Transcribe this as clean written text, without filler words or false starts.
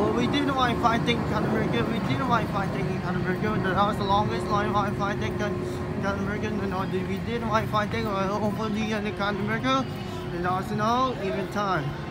So we did the Wi-Fi thing in America. We did the Wi-Fi thing in America. That was the longest Wi-Fi thing in America. We did the Wi-Fi thing hopefully in America. And also no even time.